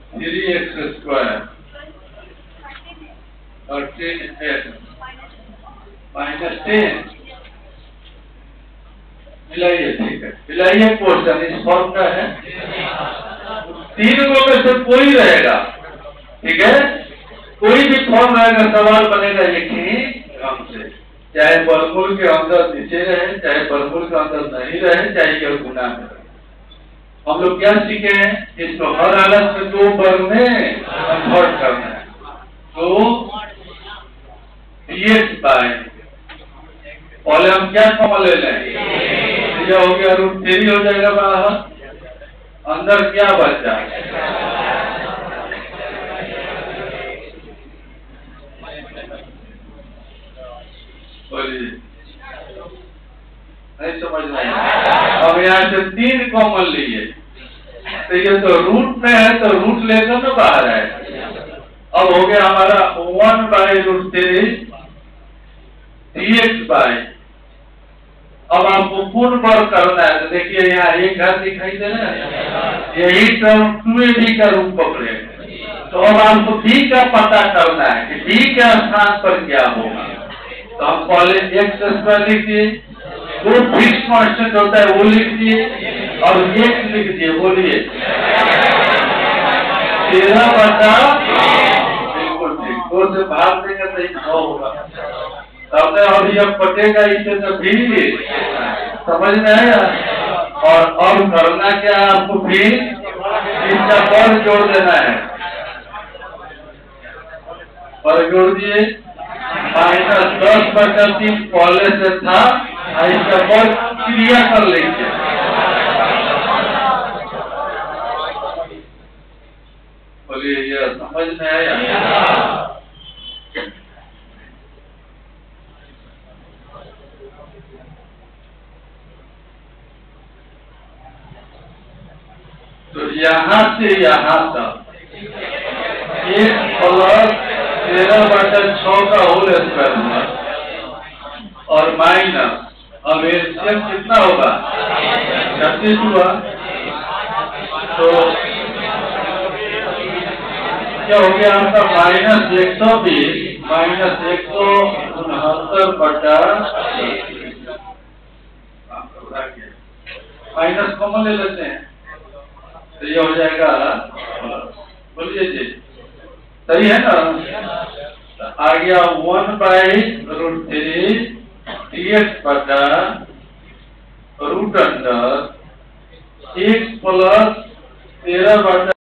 3x² 13x -10 मिलाइए। ठीक है, मिलाइए। Question इस फॉर्म का है, तीनों में से कोई रहेगा। ठीक है, कोई भी फॉर्म रहेगा, सवाल बनेगा एक ही क्रम से, चाहे वर्गमूल के अंदर नीचे रहे, चाहे वर्गमूल के अंदर नहीं रहे, चाहे यह गुना में रहे। हम लोग क्या सीखे हैं, इसको हर हालत में 2 वर्ग में कन्वर्ट करना है। तो dx बाय, पहले हम क्या कॉमन ले लें, यह हो गया √3 हो जाएगा बाहर, अंदर क्या बचा, बोलिए, नहीं समझ में आया। अब यहाँ से 3 कॉमन लिए, तो ये तो रूट में है, तो रूट लेकर ना बाहर है। अब हो गया हमारा 1/√3 dx बाय, अब आपको पूर्ण वर्ग करना है। तो देखिए यहाँ एक घात दिखाई दे रहा है, यही टर्म 2ab का रूप पकड़े। तो अब आपको b का पता करना है कि b के स्थान पर क्या होगा। तो हम पहले x² लिख दिए, वो फिक्स कांस्टेंट होता है वो लिख दिए, और x लिख दिए। बोलिए 13/, बिल्कुल ठीक, 2 से भाग देंगे तो 9 होगा। तब और यह पटेगा इसे तो भी समझ में आया। और करना क्या है, आपको भी इसका पर जोड़ देना है, पर जोड़ दिए। -10/3 पहले से था, इसका पर क्रिया कर लीजिए। बोलिए यह समझ में आया। तो यहाँ से यहाँ तक 1 + 13/6 का होल स्क्वायर और माइनस, अब एलसीएम कितना होगा, 36 हुआ। तो क्या हो गया आपका -120 माइनस कॉमन ले लेते हैं, तो ये हो जाएगा। बोलिए जी, सही है ना। आ गया 1/√3 dx बटा √अंडर 1 + 13/6